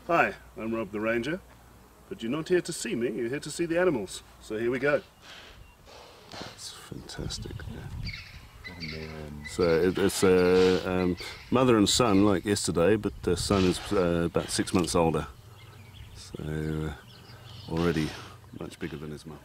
Hi, I'm Rob the Ranger, but you're not here to see me, you're here to see the animals. So here we go. That's fantastic. Yeah. Oh, man. So it's mother and son like yesterday, but the son is about 6 months older. So already much bigger than his mum.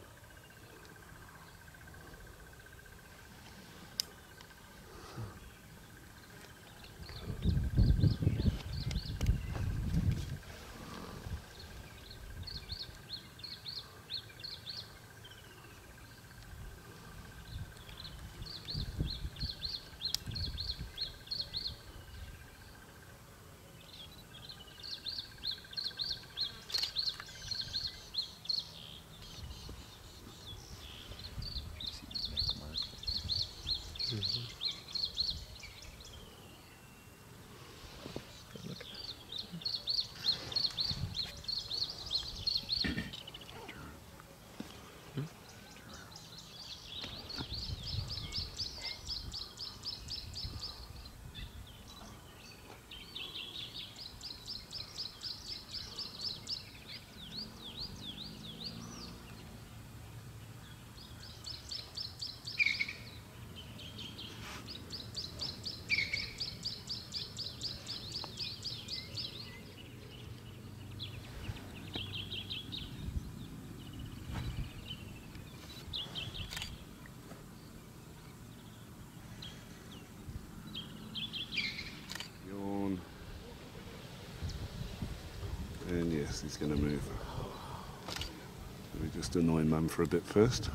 And yes, he's going to move. Let me just annoy Mum for a bit first.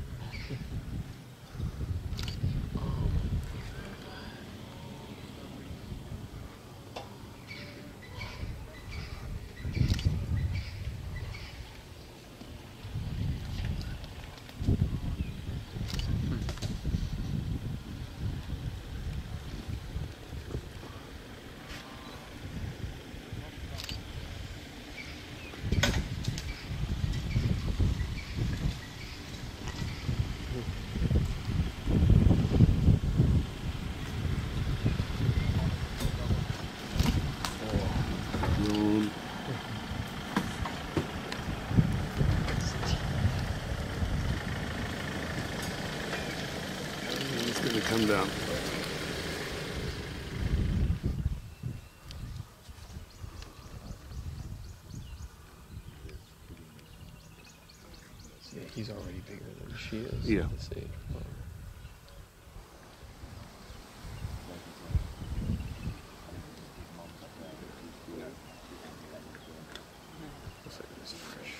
He's going to come down. Yeah, he's already bigger than she is. Yeah. Let's see. Looks like it's fresh.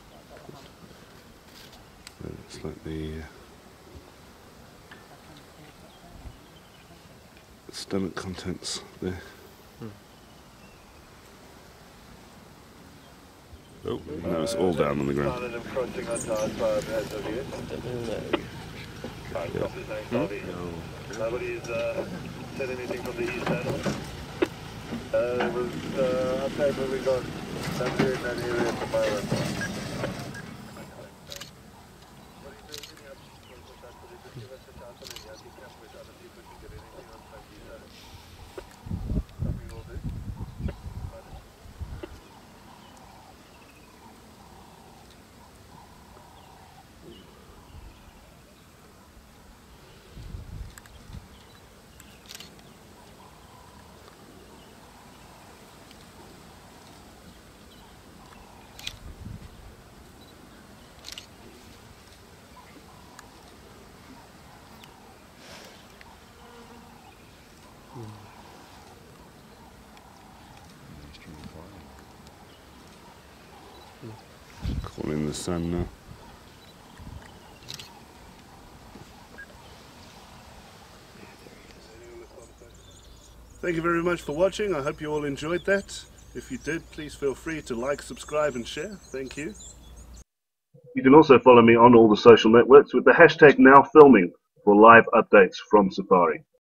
It's like the stomach contents there. Oh, no, it's all down on the ground. Nobody's said anything from the east end. It was outside where we got somewhere in that area at the moment. Calling the sun now. Thank you very much for watching. I hope you all enjoyed that. If you did, please feel free to like, subscribe and share. Thank you. You can also follow me on all the social networks with the hashtag #NowFilming for live updates from Safari.